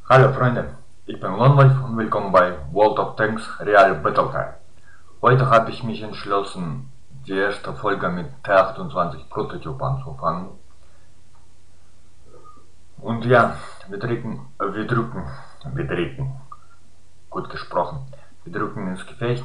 Hallo Freunde, ich bin Lonwolf und willkommen bei World of Tanks Real Battle Time. Heute habe ich mich entschlossen, die erste Folge mit T28 Prototyp anzufangen. Und ja, wir drücken, gut gesprochen, wir drücken ins Gefecht.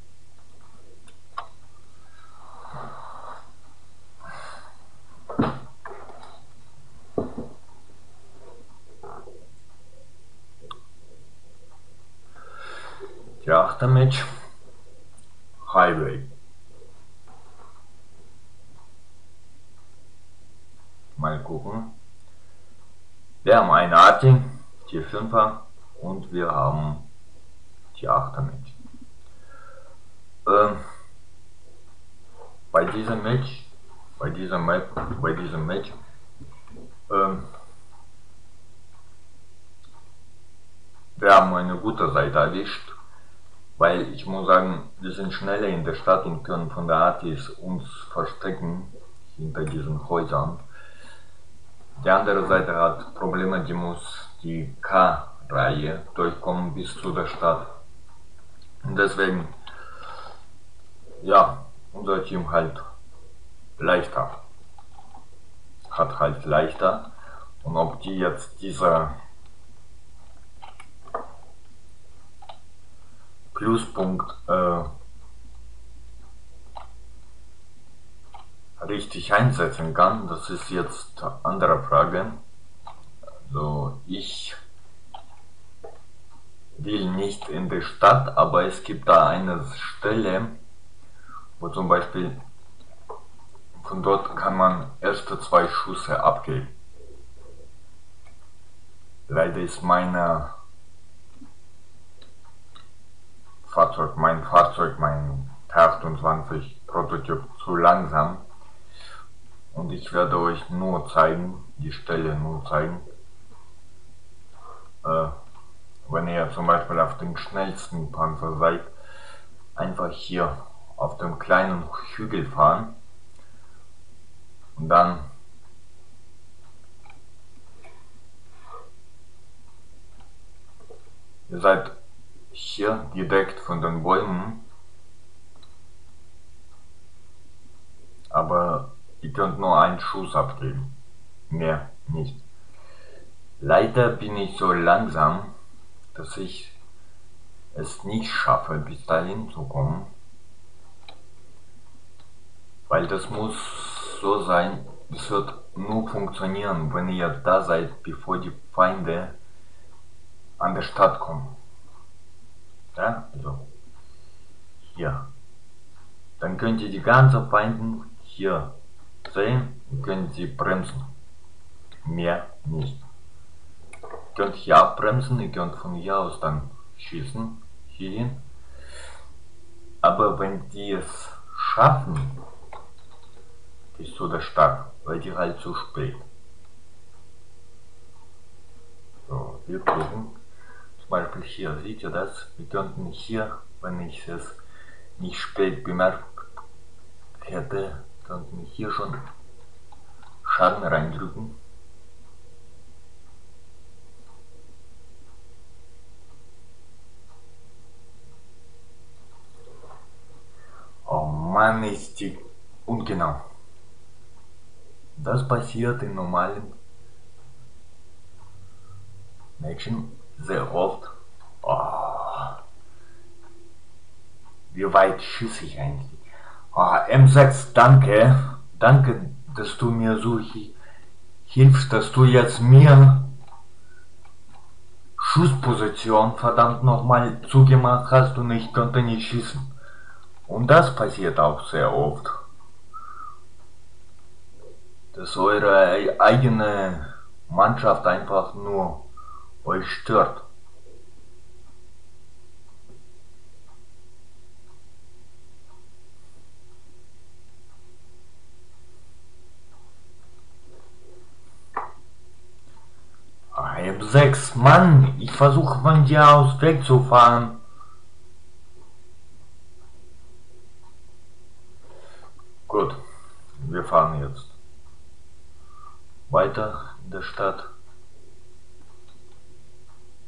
Der 8. Match, Highway. Mal gucken. Wir haben eine Arti, die 5er und wir haben die 8. Match. Bei diesem Match, wir haben eine gute Seite erwischt, weil ich muss sagen, wir sind schneller in der Stadt und können von der Artis uns verstecken hinter diesen Häusern. Die andere Seite hat Probleme, die muss die K-Reihe durchkommen bis zu der Stadt. Und deswegen, ja, unser Team halt leichter. Hat halt leichter. Und ob die jetzt dieser Pluspunkt richtig einsetzen kann, das ist jetzt eine andere Frage. Also ich will nicht in die Stadt, aber es gibt da eine Stelle, wo zum Beispiel von dort kann man erste 2 Schüsse abgeben. Leider ist mein Fahrzeug, mein T28 Prototyp zu langsam. Und ich werde euch nur zeigen, die Stelle nur zeigen, wenn ihr zum Beispiel auf dem schnellsten Panzer seid, einfach hier auf dem kleinen Hügel fahren und dann ihr seid hier gedeckt von den Bäumen, aber ihr könnt nur einen Schuss abgeben, mehr nicht. Leider bin ich so langsam, dass ich es nicht schaffe, bis dahin zu kommen, weil das muss so sein, es wird nur funktionieren, wenn ihr da seid, bevor die Feinde an der Stadt kommen. Ja, also hier. Dann könnt ihr die ganzen Feinde hier sehen und könnt sie bremsen. Mehr nicht. Ihr könnt hier abbremsen, ihr könnt von hier aus dann schießen, hierhin. Aber wenn die es schaffen, bis zu der Stadt, weil die halt zu spät. So, wir gucken. Zum Beispiel hier, seht ihr das? Wir könnten hier, wenn ich es nicht spät bemerkt hätte, könnten wir hier schon Schaden reindrücken. Oh Mann, ist die ungenau. Das passiert in normalen Matchen sehr oft. Oh, wie weit schieße ich eigentlich? Oh, M6, danke. Danke, dass du mir so hilfst, dass du jetzt mir Schussposition verdammt nochmal zugemacht hast und ich konnte nicht schießen. Und das passiert auch sehr oft. Dass eure eigene Mannschaft einfach nur euch stört. M6, Mann, ich versuche von dir aus wegzufahren. Gut, wir fahren jetzt weiter in der Stadt.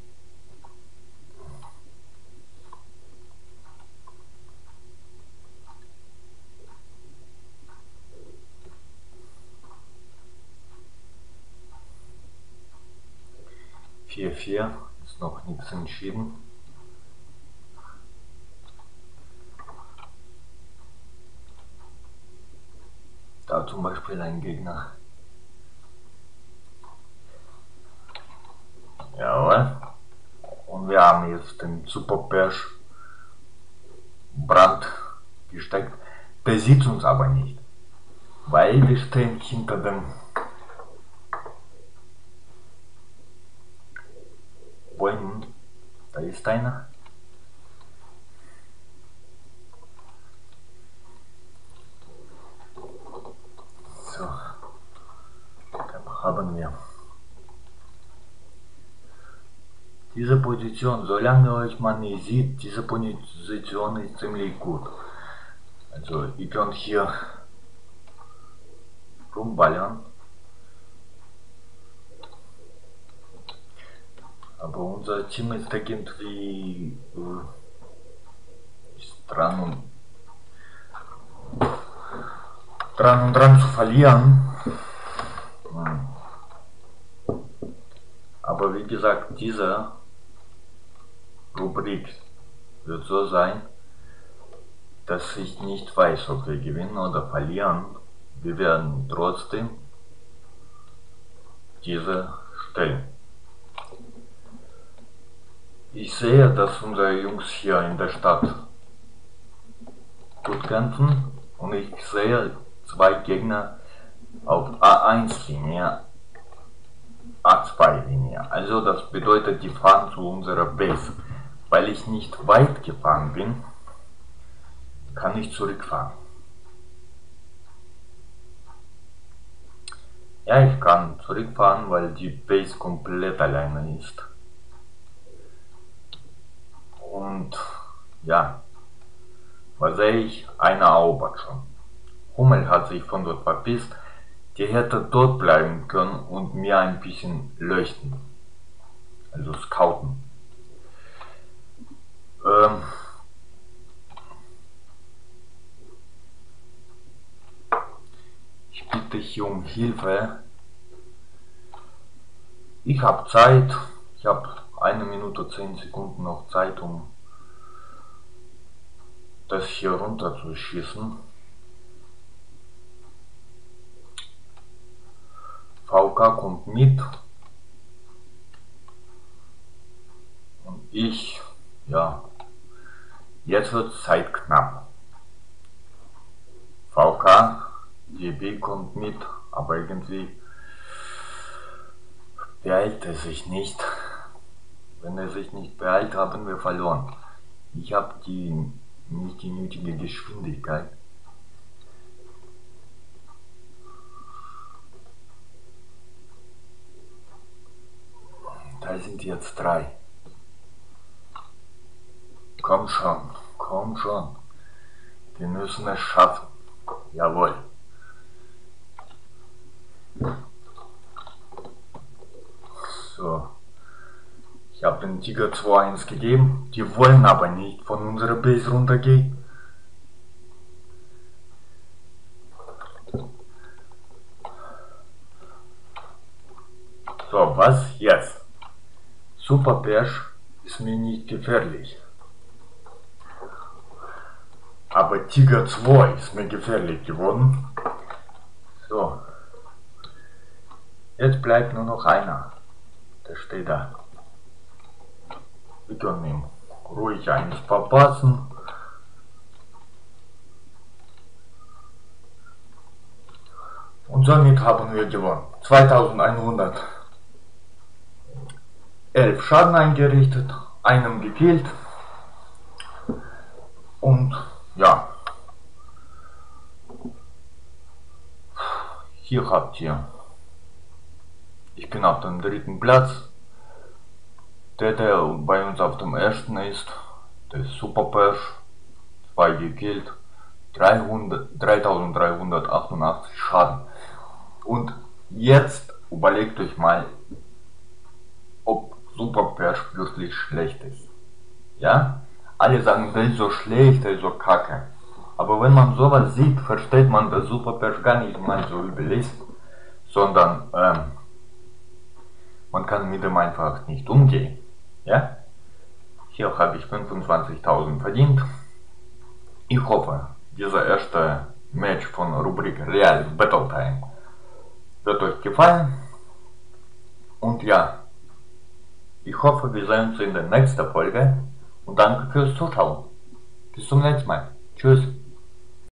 4-4, ist noch nichts entschieden. Da zum Beispiel ein Gegner. Jawohl. Und wir haben jetzt den Superpersch Brand gesteckt. Der sieht uns aber nicht, weil wir stehen hinter dem Bäumen. Da ist einer. So, dann haben wir diese Position. Solange euch man nicht sieht, diese Position ist ziemlich gut. Also ihr könnt hier rumballern. Aber unser Team ist irgendwie ist dran zu verlieren. Aber wie gesagt, diese Rubrik wird so sein, dass ich nicht weiß, ob wir gewinnen oder verlieren. Wir werden trotzdem diese stellen. Ich sehe, dass unsere Jungs hier in der Stadt gut kämpfen und ich sehe zwei Gegner auf A1-Linie, A2-Linie. Also das bedeutet, die fahren zu unserer Base. Weil ich nicht weit gefahren bin, kann ich zurückfahren. Ja, ich kann zurückfahren, weil die Base komplett alleine ist. Und ja, was sehe ich? Einer erobert schon. Hummel hat sich von dort verpisst. Die hätte dort bleiben können und mir ein bisschen leuchten. Also scouten. Ich bitte hier um Hilfe. Ich habe Zeit. Ich habe 1 Minute 10 Sekunden noch Zeit, um das hier runter zu schießen. VK kommt mit. Und ich, ja, jetzt wird Zeit knapp. VK, DB kommt mit, aber irgendwie beeilt er sich nicht. Wenn er sich nicht beeilt, haben wir verloren. Ich habe nicht die nötige Geschwindigkeit. Da sind jetzt 3. Komm schon, komm schon. Wir müssen es schaffen. Jawohl. So. Ich habe den Tiger 2-1 gegeben. Die wollen aber nicht von unserer Base runtergehen. So, was jetzt? Superpersch ist mir nicht gefährlich. Aber Tiger 2 ist mir gefährlich geworden. So. Jetzt bleibt nur noch einer. Der steht da. Wir können ihm ruhig eins verpassen. Und somit haben wir gewonnen. 2111 Schaden eingerichtet, einem gekillt. Und ja. Hier habt ihr. Ich bin auf dem 3. Platz. Der bei uns auf dem 1. ist, der Superpersch, 2 gekillt, 3388 Schaden. Und jetzt überlegt euch mal, ob Superpersch wirklich schlecht ist. Ja? Alle sagen, der ist so schlecht, der ist so kacke. Aber wenn man sowas sieht, versteht man, dass Superpersch gar nicht mal so übel ist, sondern Man kann mit dem einfach nicht umgehen. Ja? Hier habe ich 25.000 verdient. Ich hoffe, dieser erste Match von Rubrik Real Battle Time wird euch gefallen. Und ja, ich hoffe, wir sehen uns in der nächsten Folge und danke fürs Zuschauen. Bis zum nächsten Mal. Tschüss.